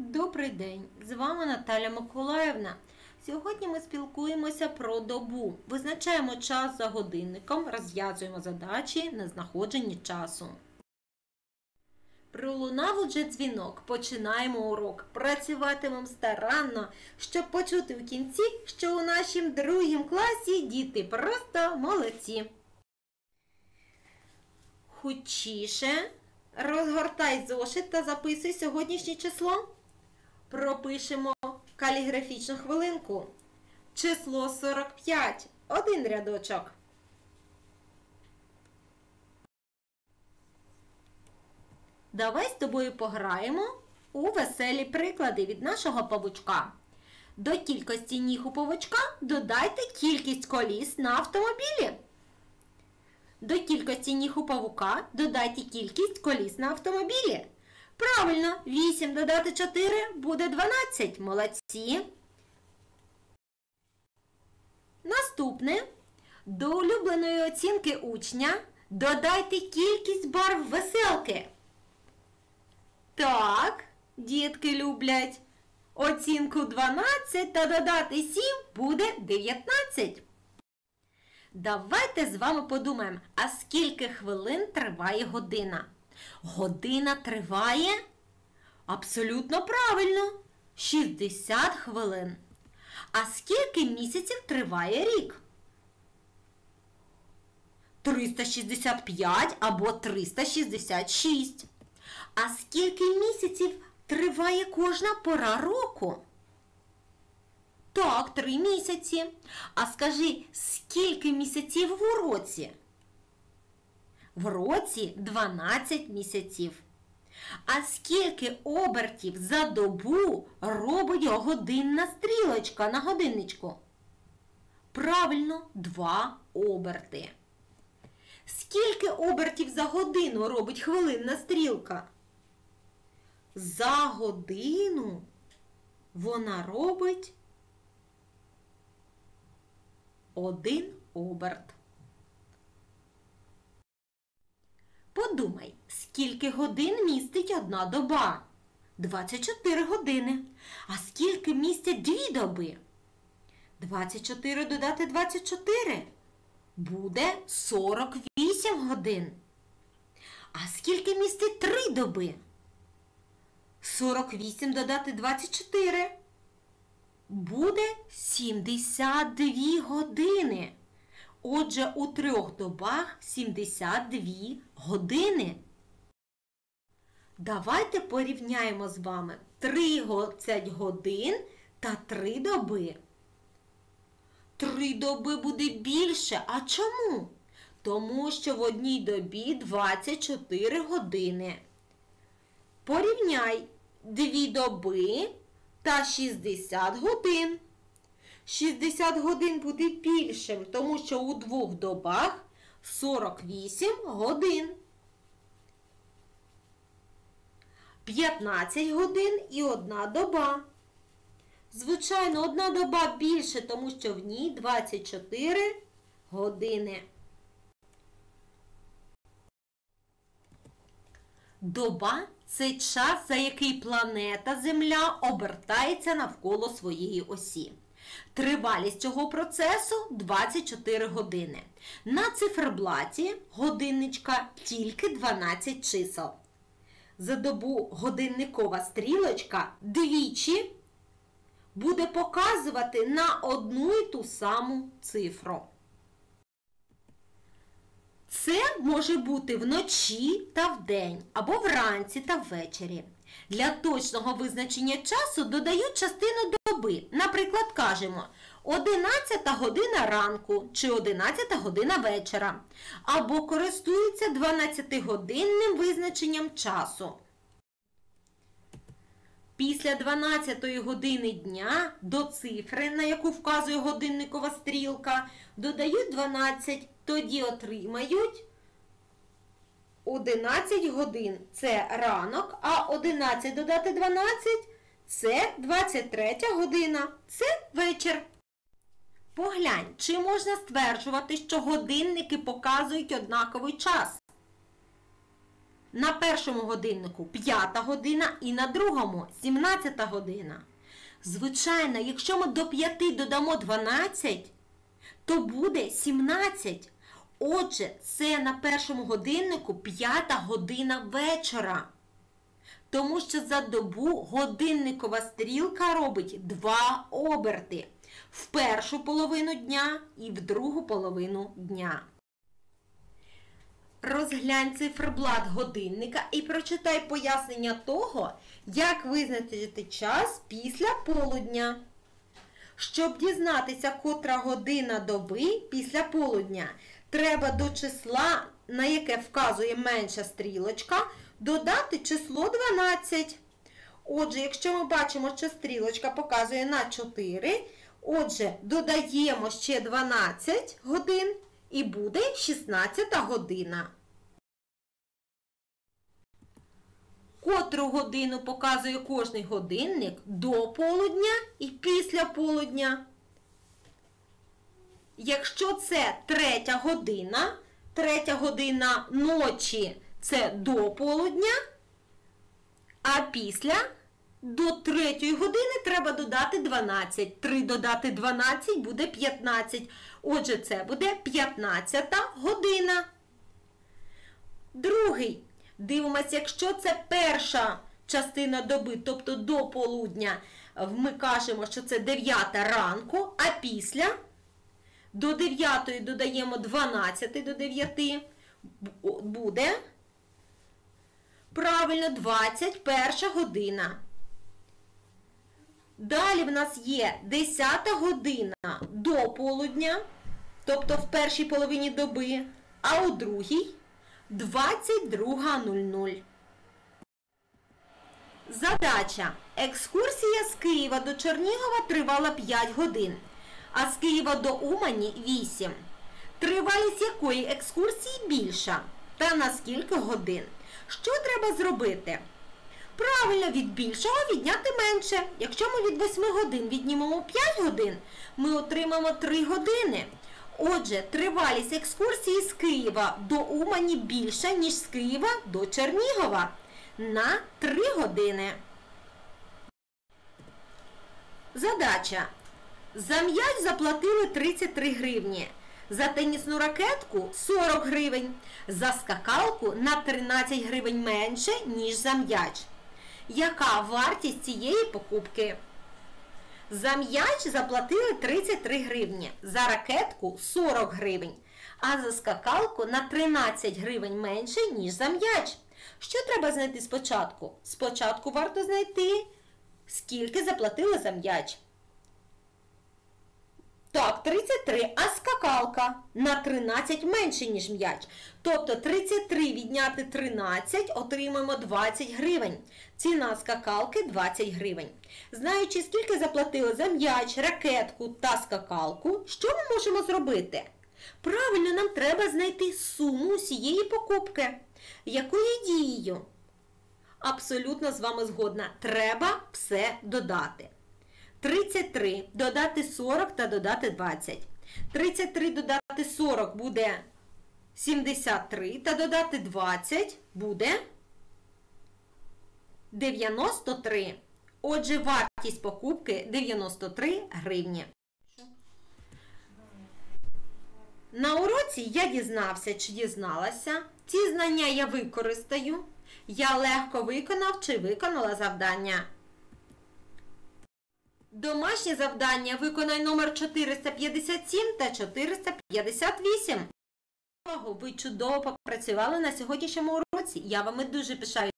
Добрий день! З вами Наталя Миколаївна. Сьогодні ми спілкуємося про добу. Визначаємо час за годинником, розв'язуємо задачі на знаходження часу. Пролунав уже дзвінок. Починаємо урок. Працюватимемо старанно, щоб почути в кінці, що у нашому другому класі діти просто молодці. Хутчіше. Розгортай зошит та записуй сьогоднішнє число. Пропишемо каліграфічну хвилинку. Число 45. Один рядочок. Давай з тобою пограємо у веселі приклади від нашого павучка. До кількості ніг у павучка додайте кількість коліс на автомобілі. До кількості ніг у павука додайте кількість коліс на автомобілі. Правильно, 8 додати 4 буде 12. Молодці. Наступне. До улюбленої оцінки учня додайте кількість барв веселки. Так, дітки люблять. Оцінку 12 та додати 7 буде 19. Давайте з вами подумаємо, а скільки хвилин триває година? Година триває абсолютно правильно, 60 хвилин. А скільки місяців триває рік? 365 або 366. А скільки місяців триває кожна пора року? Так, 3 місяці. А скажи, скільки місяців в році? В році 12 місяців. А скільки обертів за добу робить годинна стрілочка на годинничку? Правильно, 2 оберти. Скільки обертів за годину робить хвилинна стрілка? За годину вона робить 1 оберт. Подумай, скільки годин містить одна доба? 24 години. А скільки містять 2 доби? 24 додати 24 буде 48 годин. А скільки містить 3 доби? 48 додати 24 буде 72 години. Отже, у 3 добах 72 години. Давайте порівняємо з вами 30 годин та 3 доби. 3 доби буде більше. А чому? Тому що в одній добі 24 години. Порівняй 2 доби та 60 годин. 60 годин буде більшим, тому що у 2 добах 48 годин. 15 годин і 1 доба. Звичайно, 1 доба більше, тому що в ній 24 години. Доба – це час, за який планета Земля обертається навколо своєї осі. Тривалість цього процесу 24 години. На циферблаті годинничка тільки 12 чисел. За добу годинникова стрілочка двічі буде показувати на одну і ту саму цифру. Це може бути вночі та вдень, або вранці та ввечері. Для точного визначення часу додають частину доби. Наприклад, кажемо 11 година ранку чи 11 година вечора. Або користуються 12-годинним визначенням часу. Після 12-ї години дня до цифри, на яку вказує годинникова стрілка, додають 12, тоді отримають 11 годин – це ранок, а 11 додати 12 – це 23 година, це вечір. Поглянь, чи можна стверджувати, що годинники показують однаковий час? На першому годиннику 5 година і на другому 17 година. Звичайно, якщо ми до 5 додамо 12, то буде 17. Отже, це на першому годиннику 5 година вечора. Тому що за добу годинникова стрілка робить 2 оберти. В першу половину дня і в другу половину дня. Розглянь циферблат годинника і прочитай пояснення того, як визначити час після полудня. Щоб дізнатися, котра година доби після полудня, треба до числа, на яке вказує менша стрілочка, додати число 12. Отже, якщо ми бачимо, що стрілочка показує на 4, отже, додаємо ще 12 годин і буде 16 година. Котру годину показує кожний годинник до полудня і після полудня. Якщо це 3 година ночі це до полудня, а після до 3 години треба додати 12. 3 додати 12 буде 15. Отже, це буде 15 година. Другий. Дивимося, якщо це перша частина доби, тобто до полудня, ми кажемо, що це 9 ранку, а після до 9 додаємо 12 до 9, буде правильно 21 година. Далі в нас є 10 година до полудня, тобто в першій половині доби, а у другій 22:00. Задача. Екскурсія з Києва до Чернігова тривала 5 годин, а з Києва до Умані 8. Тривалість якої екскурсії більша? Та на скільки годин? Що треба зробити? Правильно, від більшого відняти менше. Якщо ми від 8 годин віднімемо 5 годин, ми отримаємо 3 години. Отже, тривалість екскурсії з Києва до Умані більша, ніж з Києва до Чернігова. На 3 години. Задача. За м'яч заплатили 33 гривні. За тенісну ракетку 40 гривень. За скакалку на 13 гривень менше, ніж за м'яч. Яка вартість цієї покупки? За м'яч заплатили 33 гривні, за ракетку 40 гривень, а за скакалку на 13 гривень менше, ніж за м'яч. Що треба знайти спочатку? Спочатку варто знайти, скільки заплатили за м'яч. Так, 33, а скакалка на 13 менше, ніж м'яч. Тобто 33 відняти 13 отримаємо 20 гривень. Ціна скакалки 20 гривень. Знаючи, скільки заплатили за м'яч, ракетку та скакалку, що ми можемо зробити? Правильно, нам треба знайти суму усієї покупки. Якою дією? Абсолютно з вами згодна. Треба все додати. 33 додати 40 та додати 20. 33 додати 40 буде 73 та додати 20 буде 93. Отже, вартість покупки 93 гривні. На уроці я дізнався чи дізналася. Ці знання я використаю. Я легко виконав чи виконала завдання. Домашнє завдання виконай номер 457 та 458. Ви чудово попрацювали на сьогоднішньому уроці. Я вами дуже пишаюся.